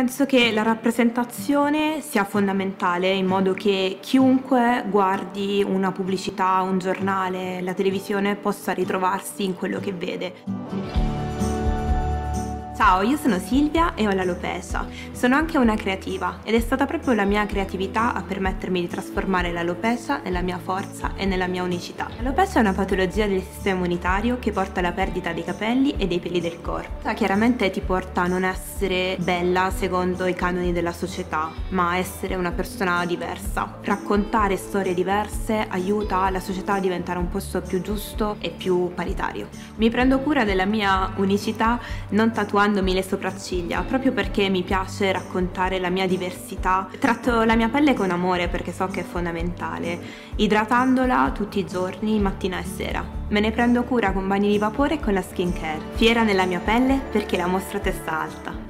Penso che la rappresentazione sia fondamentale in modo che chiunque guardi una pubblicità, un giornale, la televisione possa ritrovarsi in quello che vede. Ciao, io sono Silvia e ho l'alopecia. Sono anche una creativa ed è stata proprio la mia creatività a permettermi di trasformare l'alopecia nella mia forza e nella mia unicità. L'alopecia è una patologia del sistema immunitario che porta alla perdita dei capelli e dei peli del corpo. Chiaramente ti porta a non essere bella secondo i canoni della società, ma a essere una persona diversa. Raccontare storie diverse aiuta la società a diventare un posto più giusto e più paritario. Mi prendo cura della mia unicità non tatuandomi le sopracciglia, proprio perché mi piace raccontare la mia diversità. Tratto la mia pelle con amore perché so che è fondamentale, idratandola tutti i giorni, mattina e sera. Me ne prendo cura con bagni di vapore e con la skincare. Fiera nella mia pelle perché la mostro a testa alta.